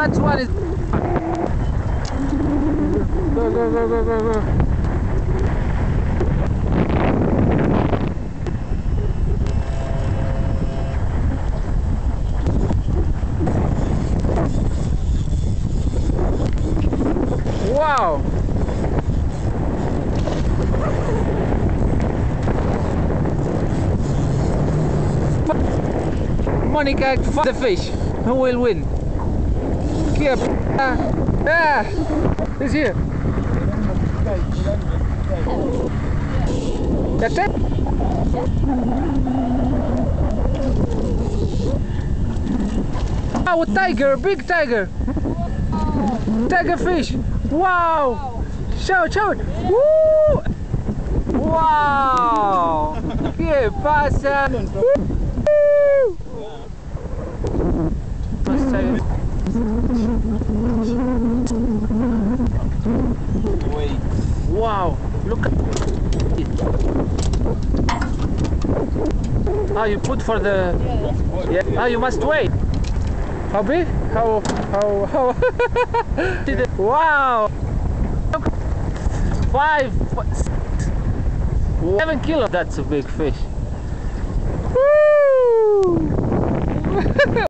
that one is. Go, go, go, go, go, go. Wow! Monica, the fish. Who will win? Here. He's here. That's it. Oh, tiger, big tiger. Tiger fish. Wow. Show it, show it. Woo! Wow. ¿Qué pasa? Woo! Wow, look at it. Ah, you put for the... Yeah. Ah, you must wait. How big? How... Wow! 7 kilos. That's a big fish. Woo!